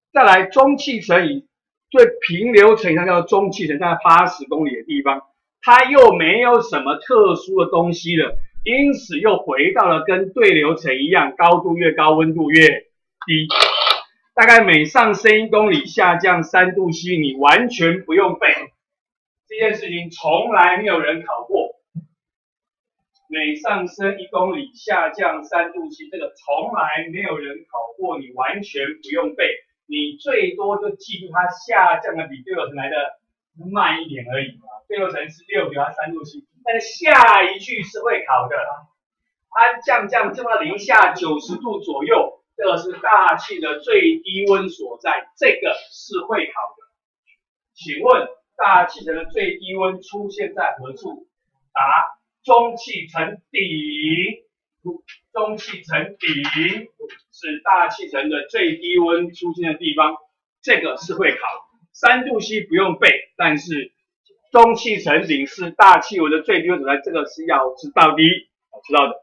再来中气层以最平流层以上叫做中气层，在80公里的地方，它又没有什么特殊的东西了，因此又回到了跟对流层一样，高度越高，温度越低。大概每上升1公里下降3度 C， 你完全不用背。这件事情从来没有人考过。每上升1公里下降3度 C， 这个从来没有人考过，你完全不用背。你最多就记住它下降的比对流层来的慢一点而已嘛。对流层是6它3度 C， 但是下一句是会考的。它降到零下90度左右，这个是大气的最低温所在，这个是会考的。请问大气层的最低温出现在何处？答：中气层顶。中气层顶是大气层的最低温出现的地方，这个是会考。3度 C 不用背，但是中气层顶是大气温的最低温所在，这个是要知道的，要知道的。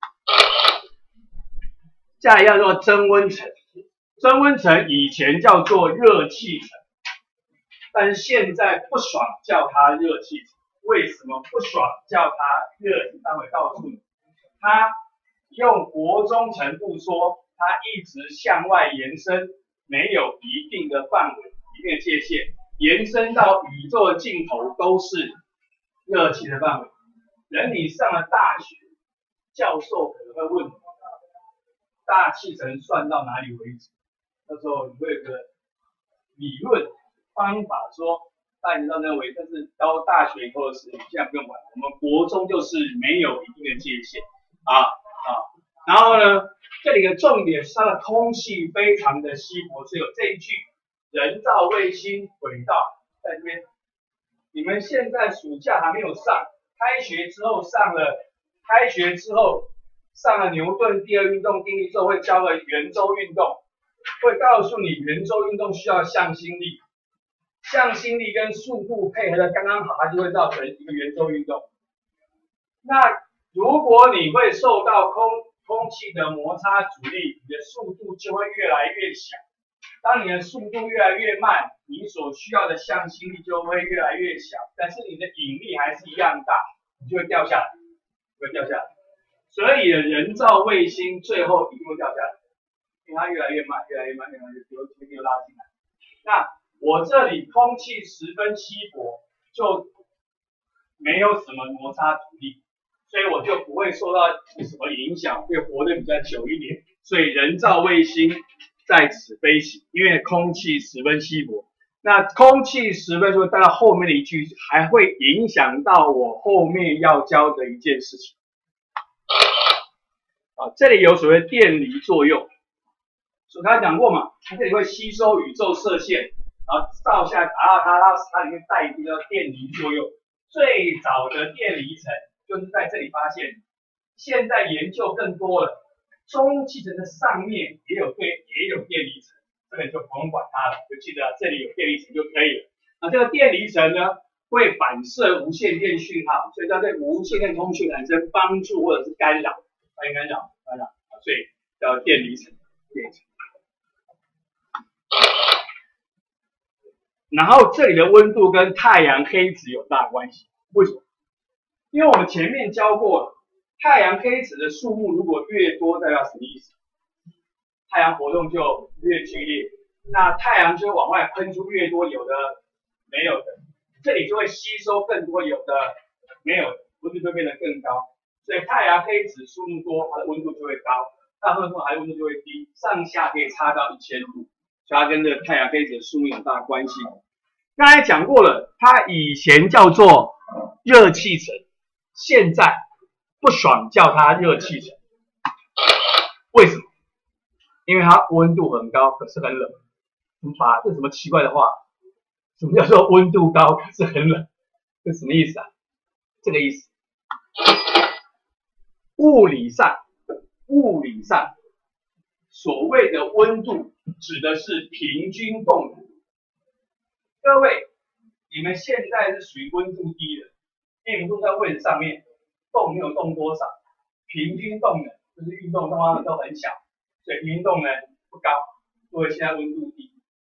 下一个叫做增温层，增温层以前叫做热气层，但是现在不爽叫它热气层。为什么不爽叫它热气？待会告诉你。它用国中程度说，它一直向外延伸，没有一定的范围、一定的界限，延伸到宇宙的尽头都是热气的范围。等你上了大学，教授可能会问你，大气层算到哪里为止？那时候你会有个理论方法说，大家都认为，但是到大学以后的事情，现在不用管。我们国中就是没有一定的界限然后呢，这里的重点是它的空气非常的稀薄，所以有这一句人造卫星轨道在这边。你们现在暑假还没有上，开学之后上了牛顿第2运动定律之后，会教了圆周运动，会告诉你圆周运动需要向心力，向心力跟速度配合的刚刚好，它就会造成一个圆周运动。那如果你会受到空气的摩擦阻力，你的速度就会越来越小。当你的速度越来越慢，你所需要的向心力就会越来越小，但是你的引力还是一样大，你就会掉下来，所以人造卫星最后一定会掉下来，因为它越来越慢，又拉进来。那我这里空气十分稀薄，就没有什么摩擦阻力，所以我就不会受到什么影响，会活得比较久一点。所以人造卫星在此飞行，因为空气十分稀薄。那空气十分稀薄，带到后面的一句还会影响到我后面要教的一件事情。这里有所谓电离作用，刚才讲过嘛，它这里会吸收宇宙射线，然后照下来达到它里面带一定的电离作用。最早的电离层就是在这里发现，现在研究更多了，中气层的上面也有电离层，这个就不用管它了，就记得这里有电离层就可以了。那这个电离层呢，会反射无线电讯号，所以它对无线电通讯产生帮助或者是干扰，所以叫电离层。然后这里的温度跟太阳黑子有大关系，为什么？因为我们前面教过了，太阳黑子的数目如果越多，代表什么意思？太阳活动就越剧烈，那太阳就会往外喷出越多有的没有的，这里就会吸收更多有的没有的，温度就会变得更高。所以太阳黑子数目多，它的温度就会高；大部分它的温度就会低，上下可以差到1000度，所以它跟这个太阳黑子的数目有大关系。刚才讲过了，它以前叫做热气层，现在不爽叫它热气层。为什么？因为它温度很高，可是很冷。这是什么奇怪的话？什么叫做温度高可是很冷？这什么意思啊？这个意思。物理上，所谓的温度指的是平均动能。各位，你们现在是属于温度低的，因为你们都在位置上面，动没有动多少，平均动能就是运动方面都很小，所以平均动能不高。各位现在温度低，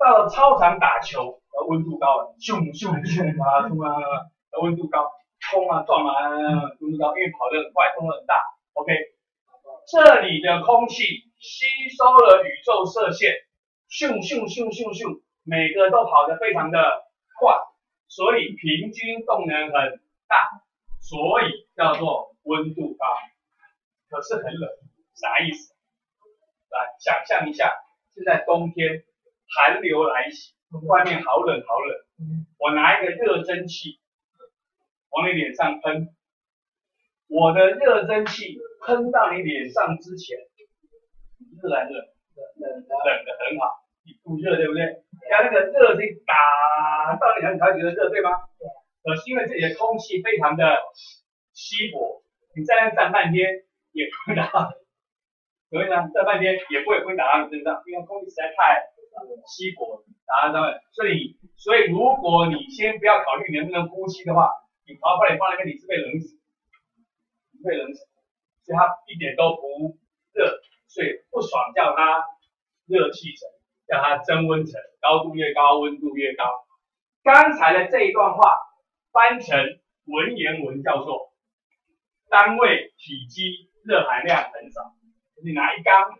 到了操场打球，温度高了，咻咻咻啊，冲啊，温度高，冲啊撞啊，温度高，因为跑得很快，动作很大。OK， 这里的空气吸收了宇宙射线，咻咻咻咻咻，每个都跑得非常的快，所以平均动能很大，所以叫做温度高。可是很冷，啥意思？来想象一下，现在冬天寒流来袭，外面好冷好冷，我拿一个热蒸汽往你脸上喷，我的热蒸汽喷到你脸上之前，热还热？冷的很好，你不热对不对？像那个热蒸汽打到你很才觉得热对吗？可是因为这里的空气非常的稀薄，你在那站半天也不会打到你，所以呢，站半天也不会打到你身上，因为空气实在太稀薄，打到你。所以如果你先不要考虑能不能呼吸的话，你把你放那边，你是被冷死，所以它一点都不热，所以不爽叫它热气层，叫它增温层，高度越高，温度越高。刚才的这一段话翻成文言文叫做单位体积热含量很少。你拿一缸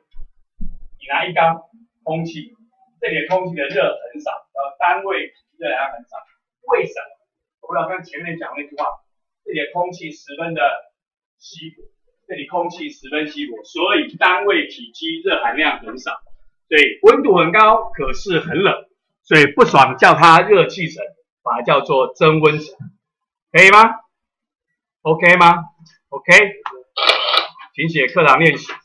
空气，这里的空气的热很少，单位热量很少。为什么？我刚刚前面讲那句话，这里的空气十分的稀薄，这里空气十分稀薄，所以单位体积热含量很少，所以温度很高，可是很冷，所以不爽叫它热气层，把它叫做增温层，可以吗 ？OK 吗 ？OK， 请写课堂练习。